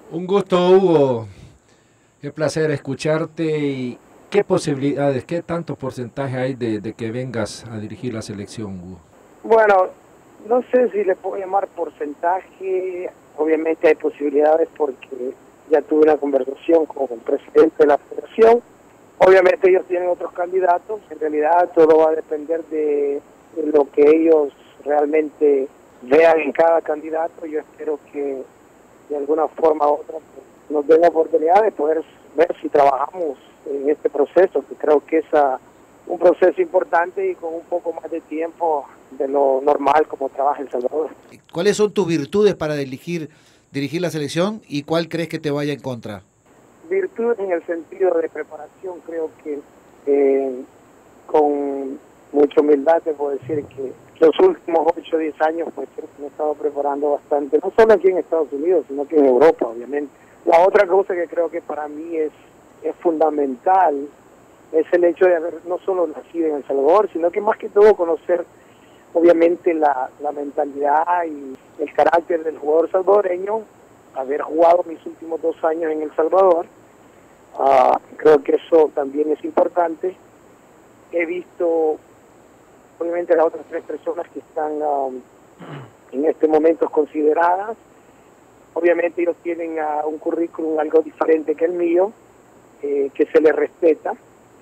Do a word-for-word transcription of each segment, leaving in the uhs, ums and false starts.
Un gusto, Hugo. Qué placer escucharte. ¿Y qué posibilidades, qué tanto porcentaje hay de, de que vengas a dirigir la selección, Hugo? Bueno, no sé si le puedo llamar porcentaje. Obviamente hay posibilidades porque ya tuve una conversación con el presidente de la federación. Obviamente ellos tienen otros candidatos. En realidad todo va a depender de, de lo que ellos realmente vean en cada candidato. Yo espero que de alguna forma u otra pues, nos den la oportunidad de poder ver si trabajamos en este proceso, que creo que es a, un proceso importante y con un poco más de tiempo de lo normal como trabaja El Salvador. ¿Cuáles son tus virtudes para dirigir, dirigir la selección y cuál crees que te vaya en contra? Virtud en el sentido de preparación, creo que eh, con mucha humildad te puedo decir que los últimos ocho o diez años pues me he estado preparando bastante, no solo aquí en Estados Unidos, sino que en Europa, obviamente. La otra cosa que creo que para mí es, es fundamental es el hecho de haber no solo nacido en El Salvador, sino que más que todo conocer obviamente la, la mentalidad y el carácter del jugador salvadoreño, haber jugado mis últimos dos años en El Salvador. Uh, creo que eso también es importante. He visto, obviamente, las otras tres personas que están um, en este momento consideradas. Obviamente ellos tienen uh, un currículum algo diferente que el mío, eh, que se les respeta.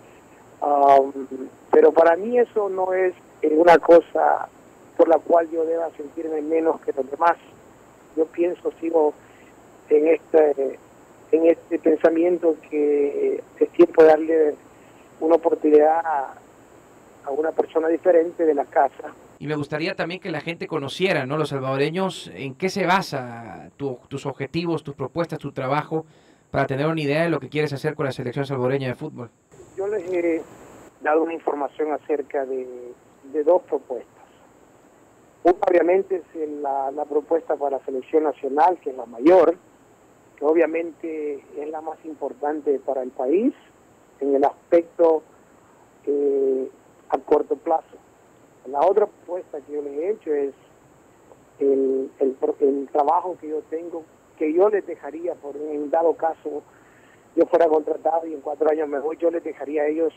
Um, pero para mí eso no es eh, una cosa por la cual yo deba sentirme menos que los demás. Yo pienso, sigo en este... en este pensamiento que es tiempo de darle una oportunidad a, a una persona diferente de la casa. Y me gustaría también que la gente conociera, ¿no? Los salvadoreños, en qué se basa tu, tus objetivos, tus propuestas, tu trabajo, para tener una idea de lo que quieres hacer con la selección salvadoreña de fútbol. Yo les he dado una información acerca de, de dos propuestas. Una, obviamente, es la, la propuesta para la selección nacional, que es la mayor, que obviamente es la más importante para el país en el aspecto eh, a corto plazo. La otra propuesta que yo les he hecho es el, el, el trabajo que yo tengo, que yo les dejaría, por en dado caso yo fuera contratado y en cuatro años me voy, yo les dejaría a ellos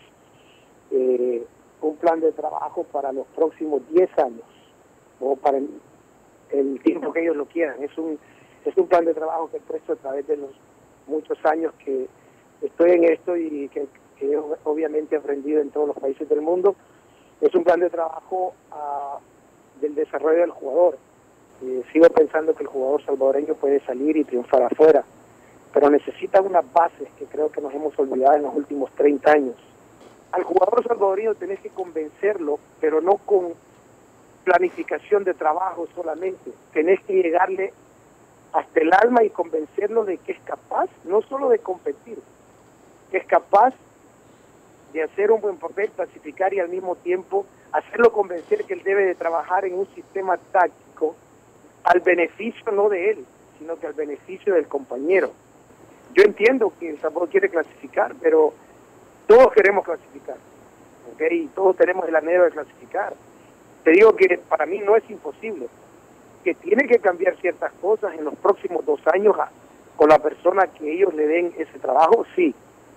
eh, un plan de trabajo para los próximos diez años, o para el, el tiempo que ellos lo quieran. Es un Es un plan de trabajo que he puesto a través de los muchos años que estoy en esto y que, que obviamente he aprendido en todos los países del mundo. Es un plan de trabajo uh, del desarrollo del jugador. Eh, sigo pensando que el jugador salvadoreño puede salir y triunfar afuera, pero necesita unas bases que creo que nos hemos olvidado en los últimos treinta años. Al jugador salvadoreño tenés que convencerlo, pero no con planificación de trabajo solamente. Tenés que llegarle hasta el alma y convencerlo de que es capaz, no solo de competir, que es capaz de hacer un buen papel, clasificar y al mismo tiempo hacerlo convencer que él debe de trabajar en un sistema táctico al beneficio no de él, sino que al beneficio del compañero. Yo entiendo que El Salvador quiere clasificar, pero todos queremos clasificar, ¿ok? Y todos tenemos el anhelo de clasificar. Te digo que para mí no es imposible, que tiene que cambiar ciertas cosas en los próximos dos años a, con la persona que ellos le den ese trabajo, sí.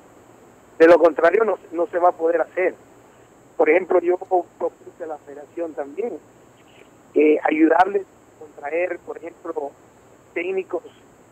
De lo contrario no, no se va a poder hacer. Por ejemplo, yo propuse a la federación también eh, ayudarles a traer, por ejemplo, técnicos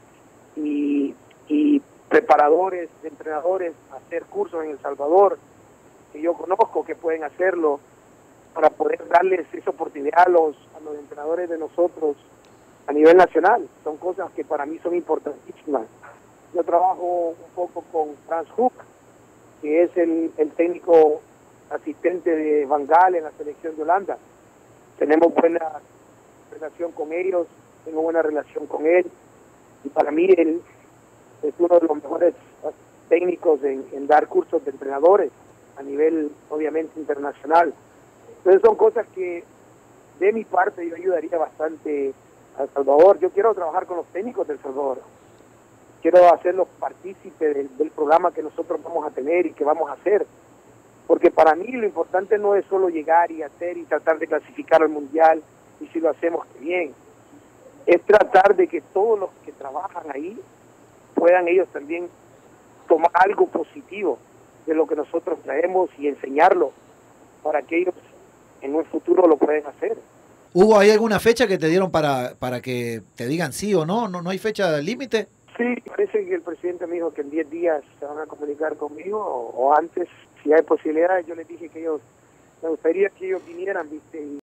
y, y preparadores, de entrenadores, a hacer cursos en El Salvador, que yo conozco que pueden hacerlo, para poder darles esa oportunidad a los, a los entrenadores de nosotros a nivel nacional. Son cosas que para mí son importantísimas. Yo trabajo un poco con Frans Hoek, que es el, el técnico asistente de Van Gaal en la selección de Holanda. Tenemos buena relación con ellos, tengo buena relación con él, y para mí él es uno de los mejores técnicos en, en dar cursos de entrenadores a nivel, obviamente, internacional. Entonces son cosas que de mi parte yo ayudaría bastante a El Salvador. Yo quiero trabajar con los técnicos de El Salvador. Quiero hacerlos partícipes del, del programa que nosotros vamos a tener y que vamos a hacer. Porque para mí lo importante no es solo llegar y hacer y tratar de clasificar al Mundial, y si lo hacemos, qué bien. Es tratar de que todos los que trabajan ahí puedan ellos también tomar algo positivo de lo que nosotros traemos y enseñarlo para que ellos en un futuro lo puedan hacer. ¿Hubo ahí alguna fecha que te dieron para, para que te digan sí o no? ¿No, no hay fecha límite? Sí, parece que el presidente me dijo que en diez días se van a comunicar conmigo o, o antes, si hay posibilidades. Yo les dije que ellos, me gustaría que ellos vinieran, ¿viste? Y